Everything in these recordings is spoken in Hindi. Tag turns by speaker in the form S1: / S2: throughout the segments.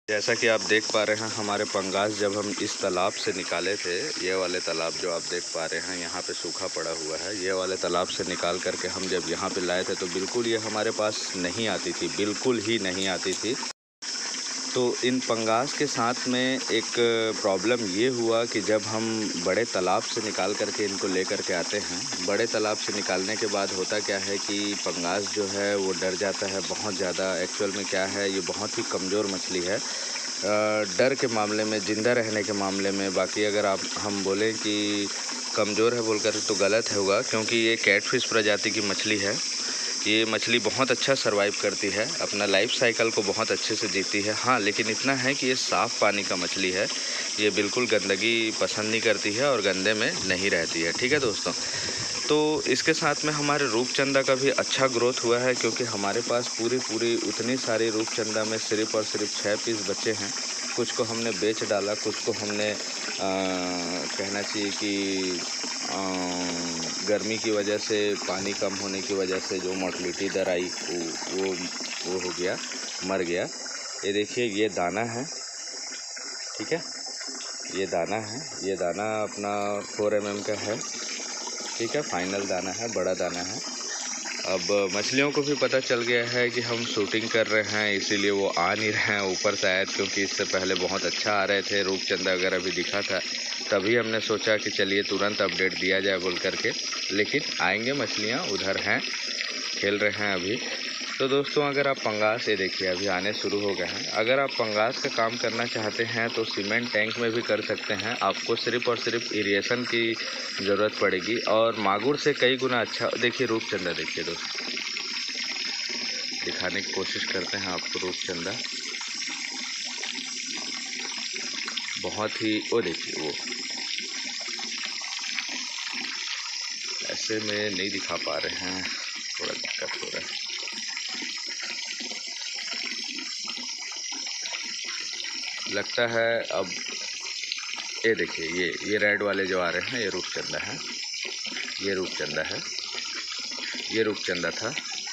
S1: जैसा कि आप देख पा रहे हैं, हमारे पंगास जब हम इस तालाब से निकाले थे, ये वाले तालाब जो आप देख पा रहे हैं यहाँ पे सूखा पड़ा हुआ है, ये वाले तालाब से निकाल करके हम जब यहाँ पे लाए थे तो बिल्कुल ये हमारे पास नहीं आती थी, बिल्कुल ही नहीं आती थी। तो इन पंगास के साथ में एक प्रॉब्लम ये हुआ कि जब हम बड़े तालाब से निकाल करके इनको ले करके आते हैं, बड़े तालाब से निकालने के बाद होता क्या है कि पंगास जो है वो डर जाता है बहुत ज़्यादा। एक्चुअल में क्या है, ये बहुत ही कमज़ोर मछली है डर के मामले में, ज़िंदा रहने के मामले में। बाकी अगर हम बोलें कि कमज़ोर है बोलकर तो गलत होगा, क्योंकि ये कैटफिश प्रजाति की मछली है। ये मछली बहुत अच्छा सर्वाइव करती है, अपना लाइफ साइकिल को बहुत अच्छे से जीती है। हाँ, लेकिन इतना है कि ये साफ़ पानी का मछली है, ये बिल्कुल गंदगी पसंद नहीं करती है और गंदे में नहीं रहती है। ठीक है दोस्तों, तो इसके साथ में हमारे रूपचंदा का भी अच्छा ग्रोथ हुआ है, क्योंकि हमारे पास पूरी उतनी सारी रूपचंदा में सिर्फ और सिर्फ 6 पीस बचे हैं। कुछ को हमने बेच डाला, कुछ को हमने कहना चाहिए कि गर्मी की वजह से, पानी कम होने की वजह से जो मोर्टलिटी दर आई वो हो गया, मर गया। ये देखिए, ये दाना है, ठीक है, ये दाना है, ये दाना अपना 4 mm का है, ठीक है, फाइनल दाना है, बड़ा दाना है। अब मछलियों को भी पता चल गया है कि हम शूटिंग कर रहे हैं, इसीलिए वो आ नहीं रहे हैं ऊपर शायद, क्योंकि इससे पहले बहुत अच्छा आ रहे थे, रूपचंदा वगैरह भी दिखा था। तभी हमने सोचा कि चलिए तुरंत अपडेट दिया जाए बोल करके, लेकिन आएंगे मछलियाँ, उधर हैं, खेल रहे हैं अभी। तो दोस्तों, अगर आप पंगास, ये देखिए अभी आने शुरू हो गए हैं, अगर आप पंगास का काम करना चाहते हैं तो सीमेंट टैंक में भी कर सकते हैं। आपको सिर्फ और सिर्फ इरिगेशन की ज़रूरत पड़ेगी और मागुर से कई गुना अच्छा। देखिए रूपचंदा, देखिए दोस्तों, दिखाने की कोशिश करते हैं आपको रूपचंदा, बहुत ही, वो देखिए, वो ऐसे में नहीं दिखा पा रहे हैं, थोड़ा दिक्कत हो रहा है। लगता है अब ये देखिए, ये रेड वाले जो आ रहे हैं, ये रूपचंदा है, ये रूपचंदा है, ये रूपचंदा था।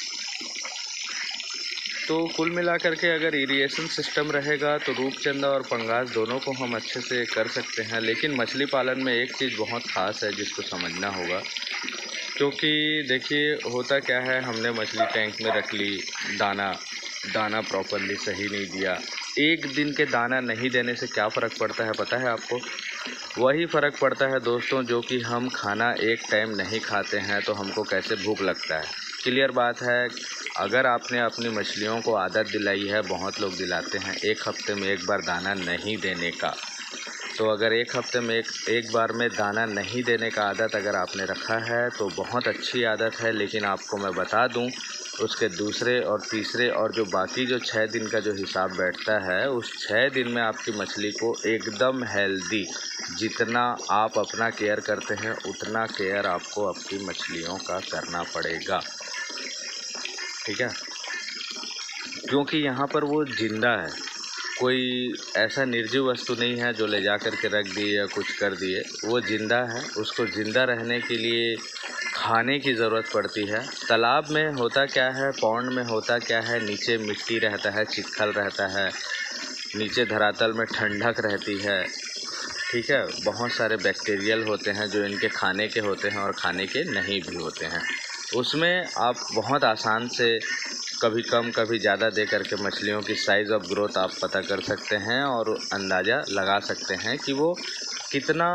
S1: तो कुल मिलाकर के अगर इरिगेशन सिस्टम रहेगा तो रूपचंदा और पंगास दोनों को हम अच्छे से कर सकते हैं। लेकिन मछली पालन में एक चीज़ बहुत ख़ास है जिसको समझना होगा, क्योंकि देखिए होता क्या है, हमने मछली टैंक में रख ली, दाना प्रॉपरली सही नहीं दिया। एक दिन के दाना नहीं देने से क्या फ़र्क पड़ता है पता है आपको? वही फ़र्क पड़ता है दोस्तों, जो कि हम खाना एक टाइम नहीं खाते हैं तो हमको कैसे भूख लगता है। क्लियर बात है। अगर आपने अपनी मछलियों को आदत दिलाई है, बहुत लोग दिलाते हैं, 1 हफ्ते में 1 बार दाना नहीं देने का, तो अगर 1 हफ्ते में एक बार में दाना नहीं देने का आदत अगर आपने रखा है तो बहुत अच्छी आदत है। लेकिन आपको मैं बता दूं, उसके दूसरे और तीसरे और जो बाकी जो 6 दिन का जो हिसाब बैठता है, उस 6 दिन में आपकी मछली को एकदम हेल्दी, जितना आप अपना केयर करते हैं उतना केयर आपको आपकी मछलियों का करना पड़ेगा, ठीक है, क्योंकि यहाँ पर वो जिंदा है, कोई ऐसा निर्जीव वस्तु नहीं है जो ले जा कर के रख दिए या कुछ कर दिए। वो ज़िंदा है, उसको ज़िंदा रहने के लिए खाने की ज़रूरत पड़ती है। तालाब में होता क्या है, पौंड में होता क्या है, नीचे मिट्टी रहता है, चिक्कल रहता है, नीचे धरातल में ठंडक रहती है, ठीक है, बहुत सारे बैक्टीरियल होते हैं जो इनके खाने के होते हैं और खाने के नहीं भी होते हैं। उसमें आप बहुत आसान से कभी कम कभी ज़्यादा दे करके मछलियों की साइज़ ऑफ ग्रोथ आप पता कर सकते हैं और अंदाज़ा लगा सकते हैं कि वो कितना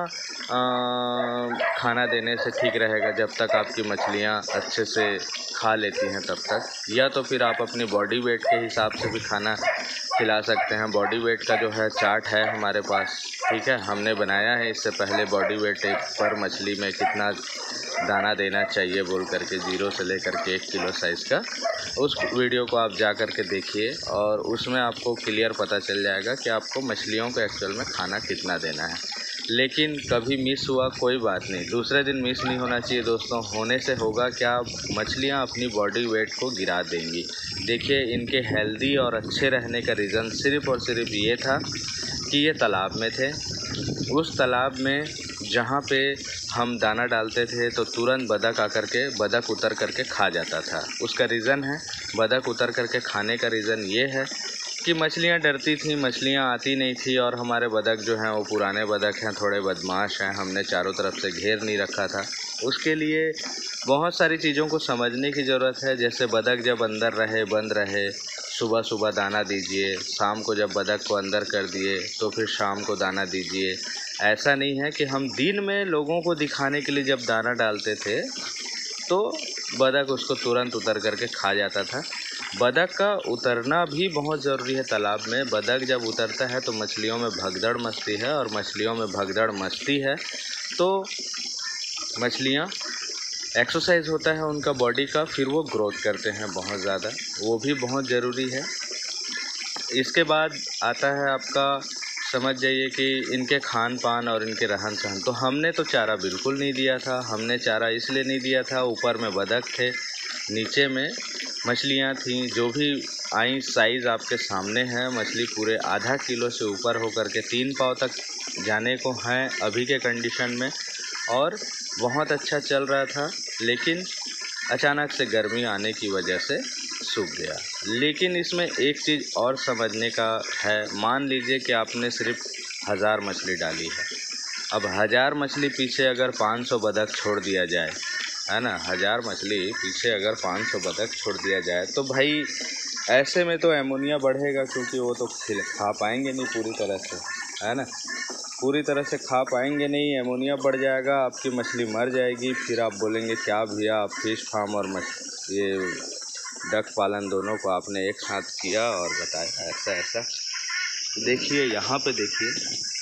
S1: खाना देने से ठीक रहेगा। जब तक आपकी मछलियाँ अच्छे से खा लेती हैं तब तक, या तो फिर आप अपनी बॉडी वेट के हिसाब से भी खाना खिला सकते हैं। बॉडी वेट का जो है चार्ट है हमारे पास, ठीक है, हमने बनाया है इससे पहले बॉडी वेट पर मछली में कितना दाना देना चाहिए बोल करके, 0 से लेकर के 1 किलो साइज़ का। उस वीडियो को आप जा कर के देखिए और उसमें आपको क्लियर पता चल जाएगा कि आपको मछलियों को एक्चुअल में खाना कितना देना है। लेकिन कभी मिस हुआ कोई बात नहीं, दूसरे दिन मिस नहीं होना चाहिए दोस्तों। होने से होगा क्या, मछलियाँ अपनी बॉडी वेट को गिरा देंगी। देखिए, इनके हेल्दी और अच्छे रहने का रीज़न सिर्फ़ और सिर्फ ये था कि ये तालाब में थे। उस तालाब में जहाँ पे हम दाना डालते थे तो तुरंत बतख उतर करके खा जाता था। उसका रीज़न है, बतख उतर करके खाने का रीज़न ये है कि मछलियाँ डरती थी, मछलियाँ आती नहीं थी और हमारे बतख जो हैं वो पुराने बतख हैं, थोड़े बदमाश हैं। हमने चारों तरफ से घेर नहीं रखा था। उसके लिए बहुत सारी चीज़ों को समझने की ज़रूरत है। जैसे बतख जब अंदर रहे, बंद रहे, सुबह सुबह दाना दीजिए, शाम को जब बतख को अंदर कर दिए तो फिर शाम को दाना दीजिए। ऐसा नहीं है कि हम दिन में लोगों को दिखाने के लिए जब दाना डालते थे तो बतख उसको तुरंत उतर करके खा जाता था। बतख का उतरना भी बहुत ज़रूरी है तालाब में। बतख जब उतरता है तो मछलियों में भगदड़ मचती है, और मछलियों में भगदड़ मचती है तो मछलियाँ एक्सरसाइज होता है उनका बॉडी का, फिर वो ग्रोथ करते हैं बहुत ज़्यादा, वो भी बहुत ज़रूरी है। इसके बाद आता है आपका, समझ जाइए कि इनके खान पान और इनके रहन सहन। तो हमने तो चारा बिल्कुल नहीं दिया था। हमने चारा इसलिए नहीं दिया था, ऊपर में बतख थे, नीचे में मछलियाँ थीं। जो भी आई साइज़ आपके सामने है, मछली पूरे आधा किलो से ऊपर हो करके 3 पाव तक जाने को हैं अभी के कंडीशन में, और बहुत अच्छा चल रहा था। लेकिन अचानक से गर्मी आने की वजह से सूख गया। लेकिन इसमें एक चीज़ और समझने का है। मान लीजिए कि आपने सिर्फ 1000 मछली डाली है। अब 1000 मछली पीछे अगर 500 बतख छोड़ दिया जाए, है ना, 1000 मछली पीछे अगर 500 बतख छोड़ दिया जाए तो भाई ऐसे में तो एमोनिया बढ़ेगा, क्योंकि वो तो खा पाएंगे नहीं पूरी तरह से, है ना, पूरी तरह से खा पाएंगे नहीं, एमोनिया बढ़ जाएगा, आपकी मछली मर जाएगी। फिर आप बोलेंगे क्या भैया आप फिश फार्म और ये डक पालन दोनों को आपने एक साथ किया और बताया ऐसा ऐसा। देखिए यहाँ पे देखिए,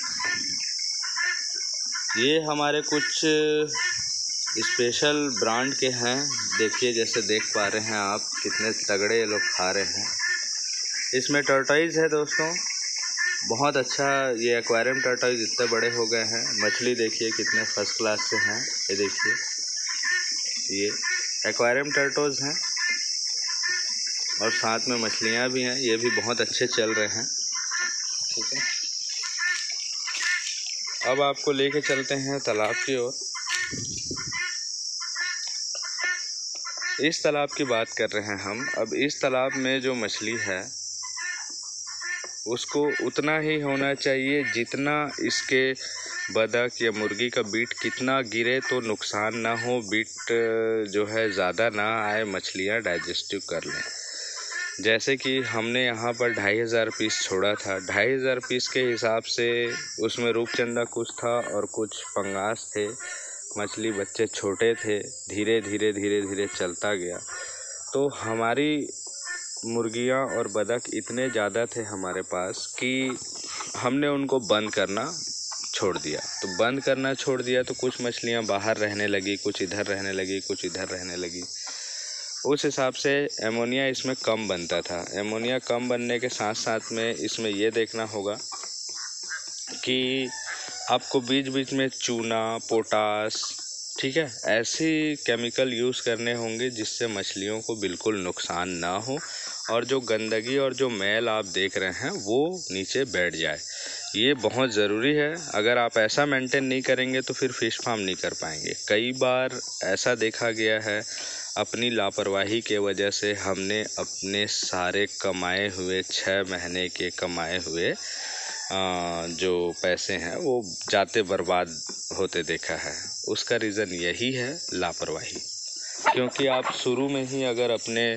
S1: ये हमारे कुछ स्पेशल ब्रांड के हैं। देखिए जैसे देख पा रहे हैं आप, कितने तगड़े ये लोग खा रहे हैं। इसमें टर्टोइज है दोस्तों, बहुत अच्छा। ये एक्वेरियम टर्टोइज इतने बड़े हो गए हैं। मछली देखिए कितने फर्स्ट क्लास के हैं। ये देखिए, ये एक्वेरियम टर्टोइज हैं और साथ में मछलियाँ भी हैं। ये भी बहुत अच्छे चल रहे हैं। ठीक है, अब आपको लेके चलते हैं तालाब की ओर। इस तालाब की बात कर रहे हैं हम। अब इस तालाब में जो मछली है उसको उतना ही होना चाहिए जितना इसके बतख या मुर्गी का बीट कितना गिरे तो नुकसान ना हो, बीट जो है ज़्यादा ना आए, मछलियाँ डाइजेस्टिव कर लें। जैसे कि हमने यहाँ पर 2500 पीस छोड़ा था। 2500 पीस के हिसाब से उसमें रूपचंदा कुछ था और कुछ पंगास थे। मछली बच्चे छोटे थे, धीरे धीरे धीरे धीरे चलता गया। तो हमारी मुर्गियाँ और बतख इतने ज़्यादा थे हमारे पास कि हमने उनको बंद करना छोड़ दिया। तो बंद करना छोड़ दिया तो कुछ मछलियाँ बाहर रहने लगी, कुछ इधर रहने लगी, कुछ इधर रहने लगी। उस हिसाब से एमोनिया इसमें कम बनता था। एमोनिया कम बनने के साथ साथ में इसमें ये देखना होगा कि आपको बीच बीच में चूना, पोटास, ठीक है, ऐसी केमिकल यूज़ करने होंगे जिससे मछलियों को बिल्कुल नुकसान ना हो और जो गंदगी और जो मैल आप देख रहे हैं वो नीचे बैठ जाए। ये बहुत ज़रूरी है। अगर आप ऐसा मेंटेन नहीं करेंगे तो फिर फ़िश फार्म नहीं कर पाएंगे। कई बार ऐसा देखा गया है, अपनी लापरवाही के वजह से हमने अपने सारे कमाए हुए 6 महीने के कमाए हुए जो पैसे हैं वो जाते बर्बाद होते देखा है। उसका रीज़न यही है लापरवाही। क्योंकि आप शुरू में ही अगर अपने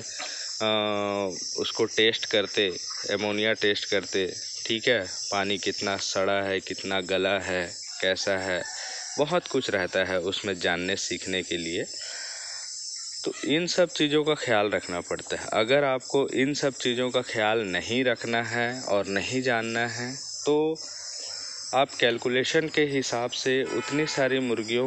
S1: उसको टेस्ट करते, एमोनिया टेस्ट करते, ठीक है, पानी कितना सड़ा है, कितना गला है, कैसा है, बहुत कुछ रहता है उसमें जानने सीखने के लिए। तो इन सब चीज़ों का ख्याल रखना पड़ता है। अगर आपको इन सब चीज़ों का ख्याल नहीं रखना है और नहीं जानना है तो आप कैलकुलेशन के हिसाब से उतनी सारी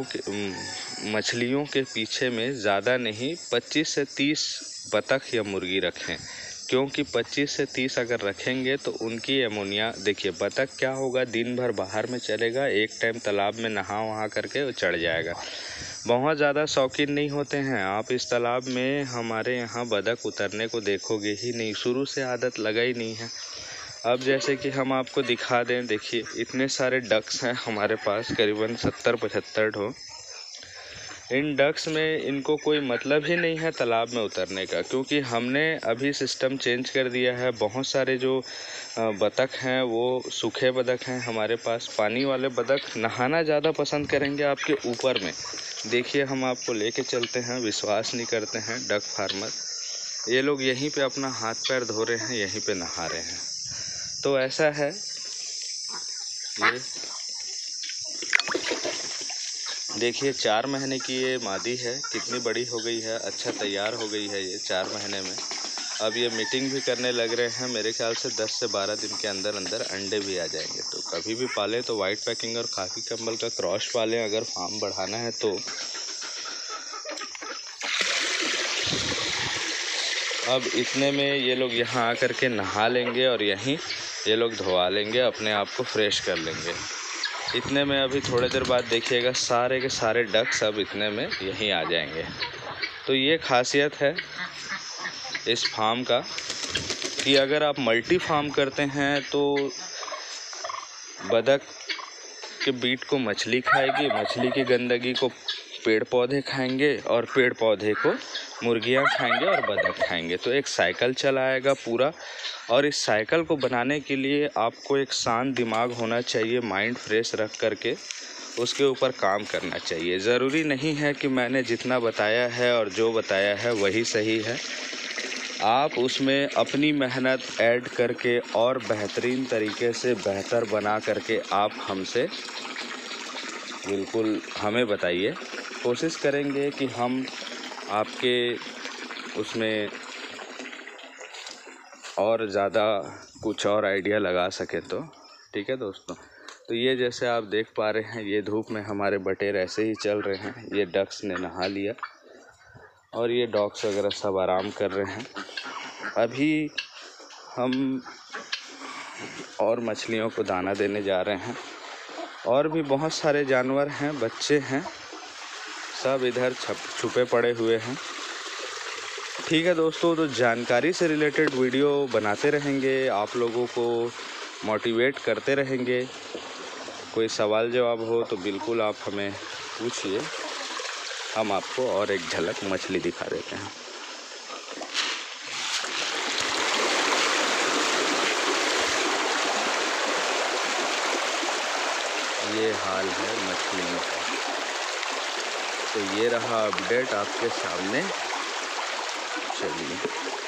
S1: मछलियों के पीछे में ज़्यादा नहीं 25 से 30 बतख या मुर्गी रखें। क्योंकि 25 से 30 अगर रखेंगे तो उनकी एमोनिया, देखिए बतख क्या होगा, दिन भर बाहर में चलेगा, एक टाइम तालाब में नहा वहा करके वो चढ़ जाएगा। बहुत ज़्यादा शौकीन नहीं होते हैं। आप इस तालाब में हमारे यहाँ बतख उतरने को देखोगे ही नहीं, शुरू से आदत लगा ही नहीं है। अब जैसे कि हम आपको दिखा दें, देखिए इतने सारे डक्स हैं हमारे पास, करीबन 70-75 ठो। इन डक्स में इनको कोई मतलब ही नहीं है तालाब में उतरने का, क्योंकि हमने अभी सिस्टम चेंज कर दिया है। बहुत सारे जो बतख हैं वो सूखे बतख हैं हमारे पास। पानी वाले बतख नहाना ज़्यादा पसंद करेंगे आपके ऊपर में। देखिए हम आपको लेके चलते हैं, विश्वास नहीं करते हैं डक फार्मर। ये लोग यहीं पे अपना हाथ पैर धो रहे हैं, यहीं पे नहा रहे हैं। तो ऐसा है ये देखिए 4 महीने की ये मादी है, कितनी बड़ी हो गई है, अच्छा तैयार हो गई है ये 4 महीने में। अब ये मीटिंग भी करने लग रहे हैं। मेरे ख्याल से 10 से 12 दिन के अंदर अंदर अंडे भी आ जाएंगे। तो कभी भी पालें तो वाइट पैकिंग और खाकी कंबल का क्रॉस पालें अगर फार्म बढ़ाना है तो। अब इतने में ये लोग यहाँ आकर के नहा लेंगे और यहीं ये लोग धोवा लेंगे, अपने आप को फ्रेश कर लेंगे। इतने में अभी थोड़ी देर बाद देखिएगा सारे के सारे डक्स अब इतने में यहीं आ जाएंगे। तो ये खासियत है इस फार्म का कि अगर आप मल्टी फार्म करते हैं तो बतख के बीट को मछली खाएगी, मछली की गंदगी को पेड़ पौधे खाएंगे और पेड़ पौधे को मुर्गियां खाएंगे और बतख खाएंगे। तो एक साइकिल चलाएगा पूरा। और इस साइकिल को बनाने के लिए आपको एक शांत दिमाग होना चाहिए, माइंड फ्रेश रख करके उसके ऊपर काम करना चाहिए। ज़रूरी नहीं है कि मैंने जितना बताया है और जो बताया है वही सही है। आप उसमें अपनी मेहनत ऐड करके और बेहतरीन तरीके से बेहतर बना करके आप हमसे बिल्कुल हमें बताइए। कोशिश करेंगे कि हम आपके उसमें और ज़्यादा कुछ और आइडिया लगा सकें तो। ठीक है दोस्तों, तो ये जैसे आप देख पा रहे हैं ये धूप में हमारे बटेर ऐसे ही चल रहे हैं। ये डक्स ने नहा लिया और ये डॉग्स वगैरह सब आराम कर रहे हैं। अभी हम और मछलियों को दाना देने जा रहे हैं। और भी बहुत सारे जानवर हैं, बच्चे हैं, सब इधर छुपे पड़े हुए हैं। ठीक है दोस्तों, तो जानकारी से रिलेटेड वीडियो बनाते रहेंगे, आप लोगों को मोटिवेट करते रहेंगे। कोई सवाल जवाब हो तो बिल्कुल आप हमें पूछिए, हम आपको और एक झलक मछली दिखा देते हैं। ये हाल है मछलियों का। तो ये रहा अपडेट आपके सामने। चलिए।